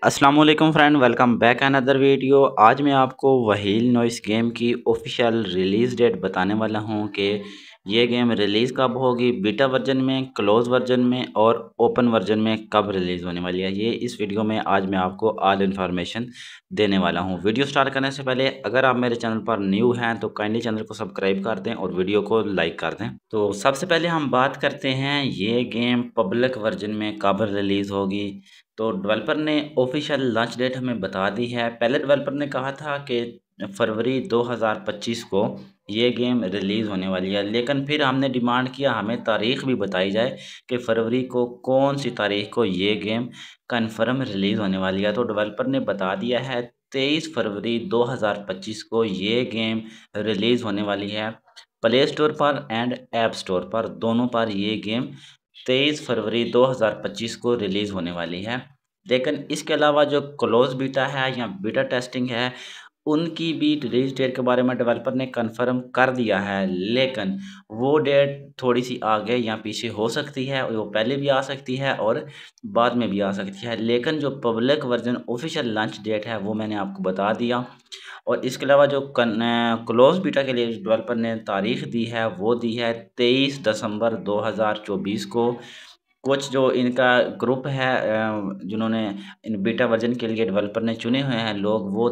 अस्सलाम वालेकुम friend, welcome back another video. आज मैं आपको वहील नॉइस गेम की ऑफिशियल रिलीज़ डेट बताने वाला हूं कि ये गेम रिलीज़ कब होगी, बीटा वर्जन में, क्लोज वर्जन में और ओपन वर्जन में कब रिलीज़ होने वाली है। ये इस वीडियो में आज मैं आपको ऑल इन्फॉर्मेशन देने वाला हूं। वीडियो स्टार्ट करने से पहले अगर आप मेरे चैनल पर न्यू हैं तो काइंडली चैनल को सब्सक्राइब कर दें और वीडियो को लाइक कर दें। तो सबसे पहले हम बात करते हैं ये गेम पब्लिक वर्जन में कब रिलीज़ होगी। तो डेवलपर ने ऑफिशियल लॉन्च डेट हमें बता दी है। पहले डेवलपर ने कहा था कि फरवरी 2025 को ये गेम रिलीज़ होने वाली है, लेकिन फिर हमने डिमांड किया हमें तारीख़ भी बताई जाए कि फरवरी को कौन सी तारीख़ को ये गेम कन्फर्म रिलीज़ होने वाली है। तो डेवलपर ने बता दिया है 23 फरवरी 2025 को ये गेम रिलीज़ होने वाली है। प्ले स्टोर पर एंड ऐप स्टोर पर दोनों पर ये गेम 23 फरवरी 2025 को रिलीज़ होने वाली है। लेकिन इसके अलावा जो क्लोज बीटा है या बीटा टेस्टिंग है, उनकी भी रिलीज़ डेट के बारे में डेवलपर ने कंफर्म कर दिया है, लेकिन वो डेट थोड़ी-सी आगे या पीछे हो सकती है। वो पहले भी आ सकती है और बाद में भी आ सकती है। लेकिन जो public version official launch date है, वो मैंने आपको बता दिया। और इसके अलावा जो क्लोज बीटा के लिए डेवलपर ने तारीख दी है, वो दी है 23 दिसंबर 2024 को। कुछ जो इनका ग्रुप है जिन्होंने इन बीटा वर्जन के लिए डेवलपर ने चुने हुए हैं लोग, वो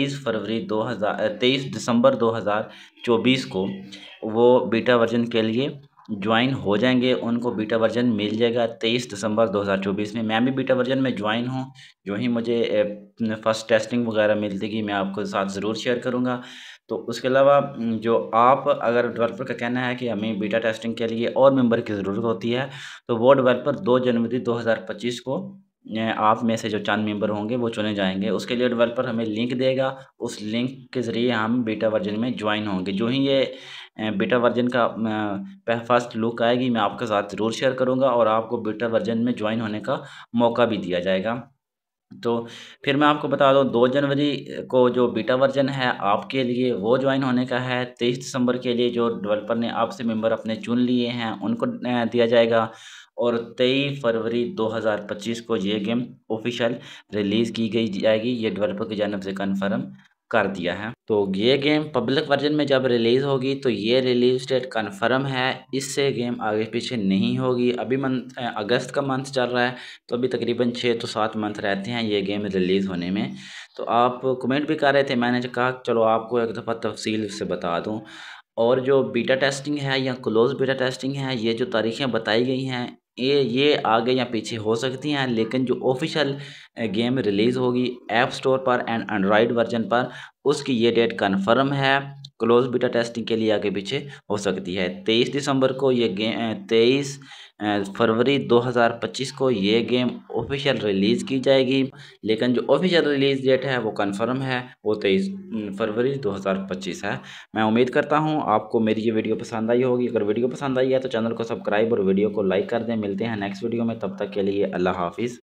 23 दिसंबर 2024 को वो बीटा वर्जन के लिए ज्वाइन हो जाएंगे। उनको बीटा वर्जन मिल जाएगा 23 दिसंबर 2024 में। मैं भी बीटा वर्जन में ज्वाइन हूँ। जो ही मुझे फर्स्ट टेस्टिंग वगैरह मिलती मैं आपको साथ ज़रूर शेयर करूँगा। तो उसके अलावा जो आप अगर डेवलपर का कहना है कि हमें बीटा टेस्टिंग के लिए और मेंबर की ज़रूरत होती है, तो वो डेवलपर 2 जनवरी 2025 को आप में से जो चंद मेंबर होंगे वो चुने जाएंगे। उसके लिए डेवलपर हमें लिंक देगा, उस लिंक के ज़रिए हम बीटा वर्जन में ज्वाइन होंगे। जो ही ये बीटा वर्जन का फर्स्ट लुक आएगी, मैं आपके साथ ज़रूर शेयर करूँगा और आपको बीटा वर्जन में ज्वाइन होने का मौका भी दिया जाएगा। तो फिर मैं आपको बता दूँ 2 जनवरी को जो बीटा वर्जन है आपके लिए वो ज्वाइन होने का है। 23 दिसंबर के लिए जो डेवलपर ने आपसे मेंबर अपने चुन लिए हैं उनको दिया जाएगा। और 23 फरवरी 2025 को ये गेम ऑफिशियल रिलीज़ की गई जाएगी। ये डेवलपर की जानिब से कन्फर्म कर दिया है। तो ये गेम पब्लिक वर्जन में जब रिलीज़ होगी तो ये रिलीज़ डेट कन्फर्म है। इससे गेम आगे पीछे नहीं होगी। अभी अगस्त का मंथ चल रहा है, तो अभी तकरीबन 6 तो 7 मंथ रहते हैं ये गेम रिलीज़ होने में। तो आप कमेंट भी कर रहे थे, मैंने कहा चलो आपको एक दफ़ा तफसील से बता दूं। और जो बीटा टेस्टिंग है या क्लोज बीटा टेस्टिंग है, ये जो तारीखें बताई गई हैं ये आगे या पीछे हो सकती हैं, लेकिन जो ऑफिशियल गेम रिलीज़ होगी ऐप स्टोर पर एंड एंड्रॉयड वर्जन पर, उसकी ये डेट कन्फर्म है। क्लोज बीटा टेस्टिंग के लिए आगे पीछे हो सकती है। 23 दिसंबर को ये गेम 23 फरवरी 2025 को ये गेम ऑफिशियल रिलीज़ की जाएगी। लेकिन जो ऑफिशियल रिलीज़ डेट है वो कंफर्म है, वो 23 फरवरी 2025 है। मैं उम्मीद करता हूँ आपको मेरी ये वीडियो पसंद आई होगी। अगर वीडियो पसंद आई है तो चैनल को सब्सक्राइब और वीडियो को लाइक कर दें। मिलते हैं नेक्स्ट वीडियो में, तब तक के लिए अल्लाह हाफिज़।